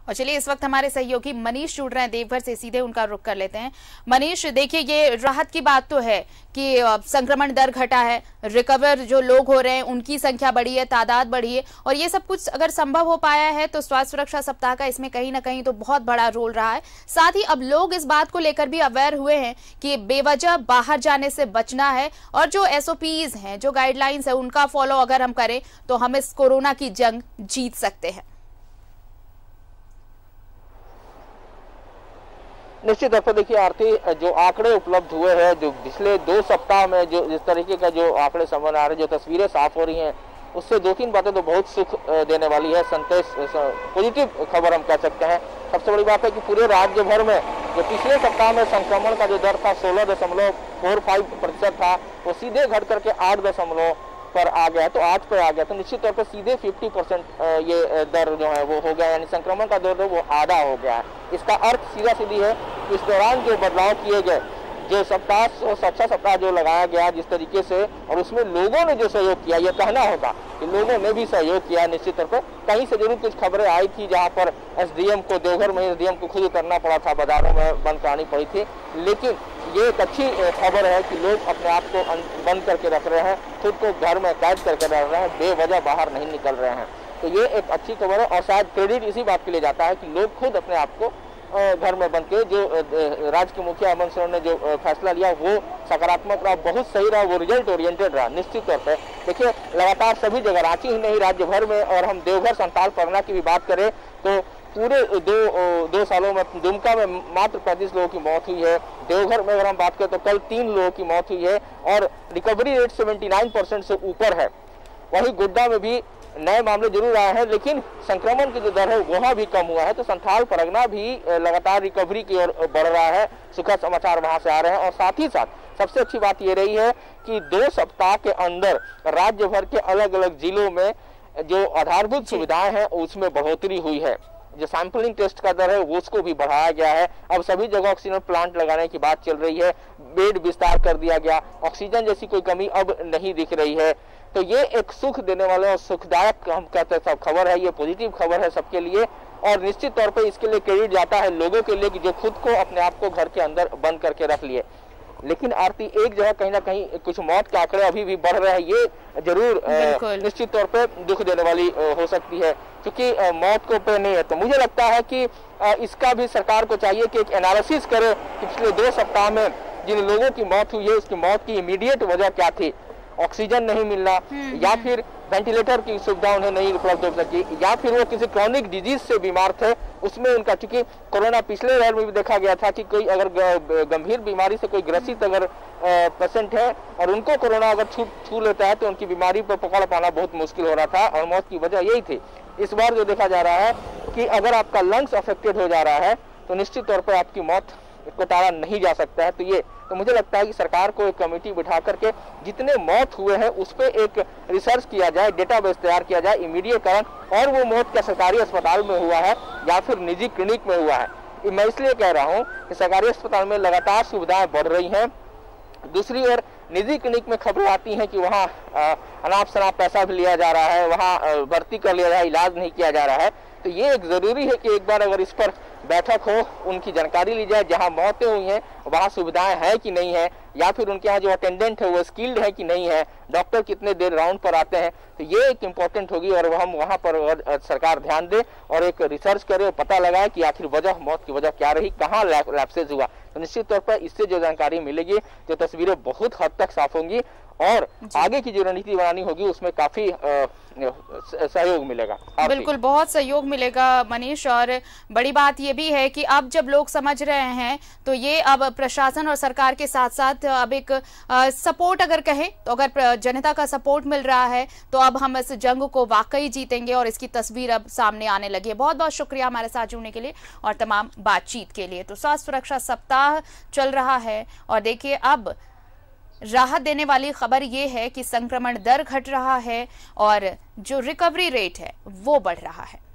और चलिए इस वक्त हमारे सहयोगी मनीष जुड़ रहे हैं देवघर से, सीधे उनका रुख कर लेते हैं। मनीष, देखिए ये राहत की बात तो है कि संक्रमण दर घटा है, रिकवर जो लोग हो रहे हैं उनकी संख्या बढ़ी है, तादाद बढ़ी है, और ये सब कुछ अगर संभव हो पाया है तो स्वास्थ्य सुरक्षा सप्ताह का इसमें कहीं ना कहीं तो बहुत बड़ा रोल रहा है। साथ ही अब लोग इस बात को लेकर भी अवेयर हुए हैं कि बेवजह बाहर जाने से बचना है और जो SOPs हैं, जो गाइडलाइंस है, उनका फॉलो अगर हम करें तो हम इस कोरोना की जंग जीत सकते हैं। निश्चित तौर पर देखिए आरती, जो आंकड़े उपलब्ध हुए हैं, जो पिछले 2 सप्ताह में जो जिस तरीके का जो आंकड़े सामने आ रहे हैं, जो तस्वीरें साफ हो रही हैं, उससे 2-3 बातें तो बहुत सुख देने वाली है, संतोष पॉजिटिव खबर हम कह सकते हैं। सबसे बड़ी बात है कि पूरे राज्य भर में जो पिछले सप्ताह में संक्रमण का जो दर था 16.45% था, वो सीधे घट करके 8 पर आ गया, तो 8 पर आ गया, तो निश्चित तौर पर सीधे 50% ये दर जो है वो हो गया, यानी संक्रमण का दर वो आधा हो गया है। इसका अर्थ सीधा सीधी है कि इस दौरान जो बदलाव किए गए, जो स्वच्छता सप्ताह जो लगाया गया जिस तरीके से, और उसमें लोगों ने जो सहयोग किया, ये कहना होगा कि लोगों ने भी सहयोग किया। निश्चित तौर पर कहीं से जरूर कुछ खबरें आई थी जहां पर SDM को, देवघर में SDM को खुद उतरना पड़ा था, बाजारों में बंद करानी पड़ी थी, लेकिन ये एक अच्छी खबर है कि लोग अपने आप को बंद करके रख रहे हैं, खुद को घर में कैद करके रख रहे हैं, बेवजह बाहर नहीं निकल रहे हैं। तो ये एक अच्छी खबर है और शायद क्रेडिट इसी बात के लिए जाता है कि लोग खुद अपने आप को घर में बंद के, जो राज्य के मुखिया हेमंत सोरेन ने जो फैसला लिया वो सकारात्मक रहा, बहुत सही रहा, वो रिजल्ट ओरिएंटेड रहा। निश्चित तौर पर देखिए लगातार सभी जगह, रांची ही नहीं राज्य भर में, और हम देवघर संताल परगना की भी बात करें तो पूरे दो सालों में दुमका में मात्र 35 लोगों की मौत हुई है। देवघर में अगर हम बात करें तो कल 3 लोगों की मौत हुई है और रिकवरी रेट 79% से ऊपर है। वहीं गोड्डा में भी नए मामले जरूर आए हैं, लेकिन संक्रमण की जो दर है वह भी कम हुआ है, तो संथाल परगना भी लगातार रिकवरी की ओर बढ़ रहा है। सुखद समाचार वहां से आ रहे हैं और साथ ही साथ सबसे अच्छी बात ये रही है कि 2 सप्ताह के अंदर राज्य भर के अलग अलग जिलों में जो आधारभूत सुविधाएं हैं उसमें बढ़ोतरी हुई है। जो सैंपलिंग टेस्ट का दर है उसको भी बढ़ाया गया है। अब सभी जगह ऑक्सीजन प्लांट लगाने की बात चल रही है, बेड विस्तार कर दिया गया, ऑक्सीजन जैसी कोई कमी अब नहीं दिख रही है। तो ये एक सुख देने वाले और सुखदायक हम कहते हैं सब खबर है, ये पॉजिटिव खबर है सबके लिए, और निश्चित तौर पर इसके लिए क्रेडिट जाता है लोगों के लिए कि जो खुद को अपने आप को घर के अंदर बंद करके रख लिए। लेकिन आरती, एक जगह कहीं ना कहीं कुछ मौत के आंकड़े अभी भी बढ़ रहे हैं, ये जरूर निश्चित तौर पे दुख देने वाली हो सकती है, क्योंकि मौत को पे नहीं है। तो मुझे लगता है कि इसका भी सरकार को चाहिए कि एक एनालिसिस करे कि पिछले 2 सप्ताह में जिन लोगों की मौत हुई है उसकी मौत की इमीडिएट वजह क्या थी। ऑक्सीजन नहीं मिलना, या फिर वेंटिलेटर की सुविधा उन्हें नहीं उपलब्ध हो सकी, या फिर वो किसी क्रॉनिक डिजीज से बीमार थे, उसमें उनका, चूंकि कोरोना पिछले लहर में भी देखा गया था कि कोई अगर गंभीर बीमारी से कोई ग्रसित अगर पेशेंट है और उनको कोरोना अगर छू लेता है तो उनकी बीमारी पर पकड़ पाना बहुत मुश्किल हो रहा था और मौत की वजह यही थी। इस बार जो देखा जा रहा है कि अगर आपका लंग्स अफेक्टेड हो जा रहा है तो निश्चित तौर पर आपकी मौत को टाला नहीं जा सकता है। तो मुझे लगता है कि सरकार को एक कमेटी बिठा करके जितने मौत हुए हैं उस पर एक रिसर्च किया जाए, डेटाबेस तैयार किया जाए इमीडिएटकरण, और वो मौत क्या सरकारी अस्पताल में हुआ है या फिर निजी क्लिनिक में हुआ है। मैं इसलिए कह रहा हूँ कि सरकारी अस्पताल में लगातार सुविधाएं बढ़ रही हैं, दूसरी ओर निजी क्लिनिक में खबरें आती हैं कि वहाँ अनाप शनाप पैसा भी लिया जा रहा है, वहाँ भर्ती कर लिया जा रहा है, इलाज नहीं किया जा रहा है। तो ये एक जरूरी है कि एक बार अगर इस पर बैठक हो, उनकी जानकारी ली जाए, जहां मौतें हुई हैं वहां सुविधाएं हैं कि नहीं है, या फिर उनके यहाँ जो अटेंडेंट है वो स्किल्ड है कि नहीं है, डॉक्टर कितने देर राउंड पर आते हैं। तो ये एक इम्पोर्टेंट होगी और हम वहां पर सरकार ध्यान दे और एक रिसर्च करे और पता लगाए कि आखिर मौत की वजह क्या रही, कहाँ लैप्सेज हुआ। तो निश्चित तौर पर इससे जो जानकारी मिलेगी, जो तस्वीरें बहुत हद तक साफ होंगी और आगे की जो रणनीति बनानी होगी उसमें काफी सहयोग मिलेगा। बिल्कुल, बहुत सहयोग मिलेगा मनीष। और बड़ी बात ये भी है कि अब जब लोग समझ रहे हैं तो ये अब प्रशासन और सरकार के साथ साथ अब एक सपोर्ट अगर कहें तो अगर जनता का सपोर्ट मिल रहा है तो अब हम इस जंग को वाकई जीतेंगे और इसकी तस्वीर अब सामने आने लगी है। बहुत बहुत शुक्रिया हमारे साथ जुड़ने के लिए और तमाम बातचीत के लिए। तो स्वास्थ्य सुरक्षा सप्ताह चल रहा है और देखिए अब राहत देने वाली खबर ये है कि संक्रमण दर घट रहा है और जो रिकवरी रेट है वो बढ़ रहा है।